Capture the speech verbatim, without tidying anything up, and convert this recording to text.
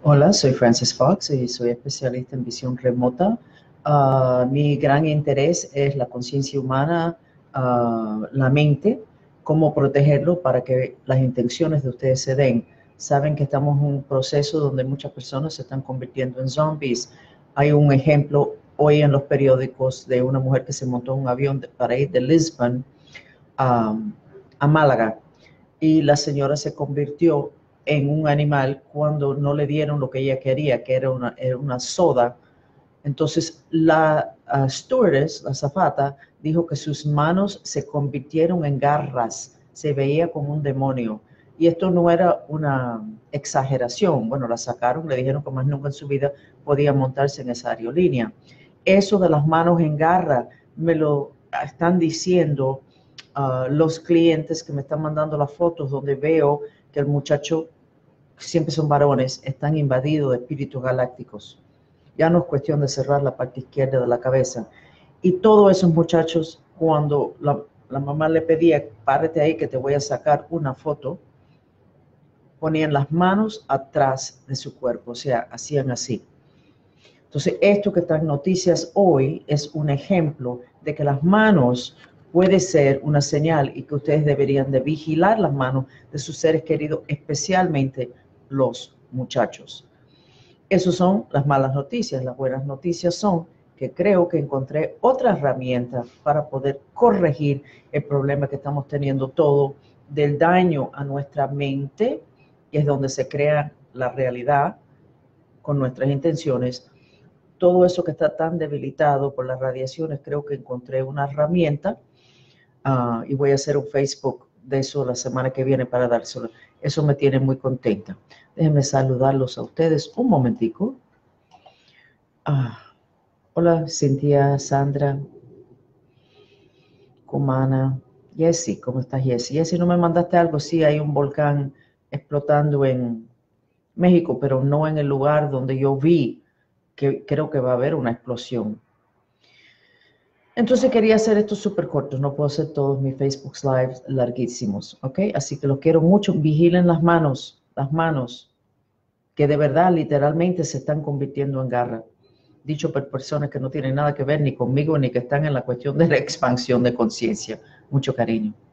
Hola, soy Frances Fox y soy especialista en visión remota. Uh, mi gran interés es la conciencia humana, uh, la mente, cómo protegerlo para que las intenciones de ustedes se den. Saben que estamos en un proceso donde muchas personas se están convirtiendo en zombies. Hay un ejemplo hoy en los periódicos de una mujer que se montó en un avión de, para ir de Lisbon um, a Málaga, y la señora se convirtió en un animal cuando no le dieron lo que ella quería, que era una, era una soda. Entonces la uh, stewardess, la azafata, dijo que sus manos se convirtieron en garras, se veía como un demonio. Y esto no era una exageración. Bueno, la sacaron, le dijeron que más nunca en su vida podía montarse en esa aerolínea. Eso de las manos en garra me lo están diciendo uh, los clientes que me están mandando las fotos donde veo que el muchacho, siempre son varones, están invadidos de espíritus galácticos. Ya no es cuestión de cerrar la parte izquierda de la cabeza. Y todos esos muchachos, cuando la, la mamá le pedía, párate ahí que te voy a sacar una foto, ponían las manos atrás de su cuerpo, o sea, hacían así. Entonces, esto que está en noticias hoy es un ejemplo de que las manos puede ser una señal y que ustedes deberían de vigilar las manos de sus seres queridos, especialmente los muchachos. Esas son las malas noticias. Las buenas noticias son que creo que encontré otra herramienta para poder corregir el problema que estamos teniendo todo del daño a nuestra mente, y es donde se crea la realidad con nuestras intenciones. Todo eso que está tan debilitado por las radiaciones, creo que encontré una herramienta uh, y voy a hacer un Facebook de eso la semana que viene para dárselo. Eso me tiene muy contenta. Déjenme saludarlos a ustedes un momentico. Ah, hola, Cintia, Sandra, Kumana, Jessy, ¿cómo estás, Jessy? Jessy, ¿no me mandaste algo? Sí, hay un volcán explotando en México, pero no en el lugar donde yo vi que creo que va a haber una explosión. Entonces quería hacer esto súper corto, no puedo hacer todos mis Facebook Lives larguísimos, ¿ok? Así que los quiero mucho, vigilen las manos, las manos, que de verdad literalmente se están convirtiendo en garra. Dicho por personas que no tienen nada que ver ni conmigo ni que están en la cuestión de la expansión de conciencia. Mucho cariño.